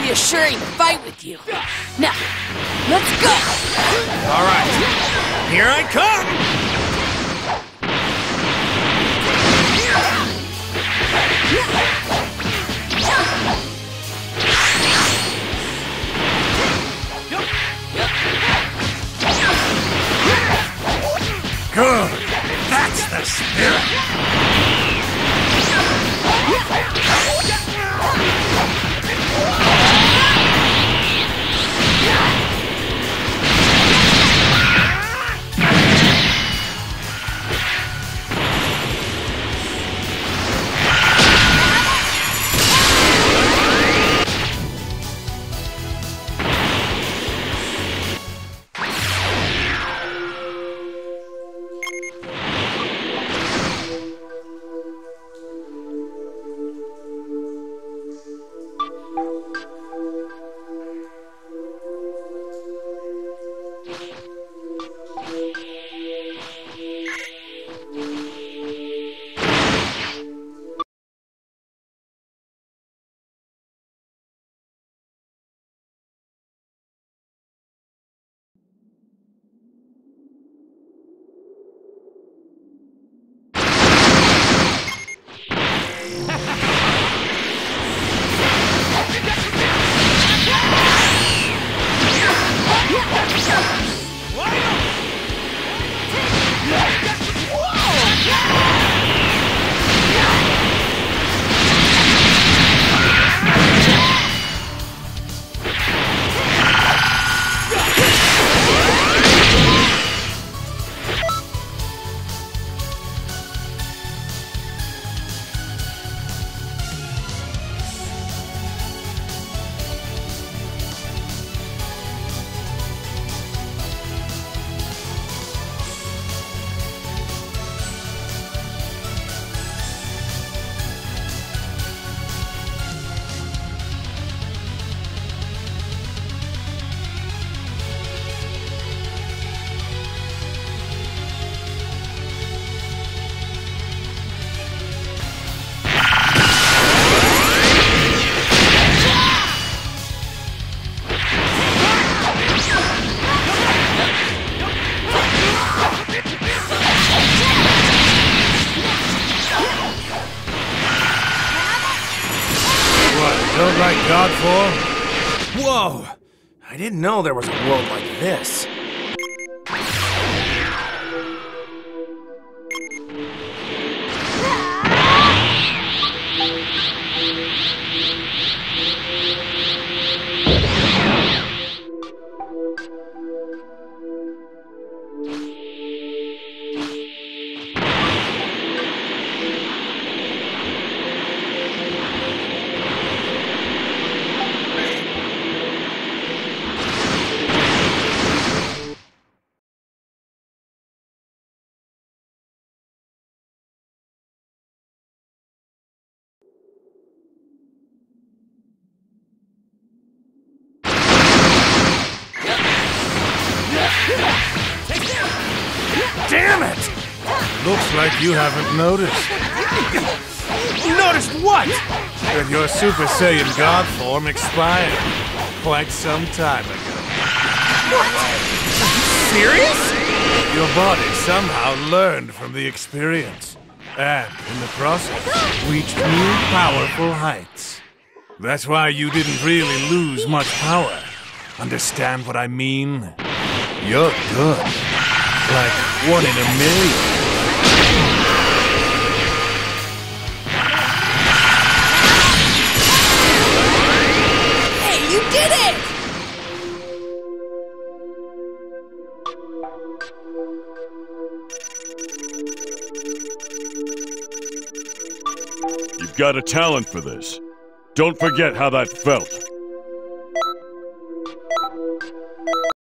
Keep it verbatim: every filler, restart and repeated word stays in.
reassuring to fight with you. Now, let's go! All right, here I come! Good! That's the spirit! Don't like Godfall? Whoa! I didn't know there was a world like this. Damn it! Looks like you haven't noticed. Noticed what? That your Super Saiyan God form expired quite some time ago. What? Are you serious? Your body somehow learned from the experience, and in the process, reached new powerful heights. That's why you didn't really lose much power. Understand what I mean? You're good. Like one in a million. Hey, you did it! You've got a talent for this. Don't forget how that felt.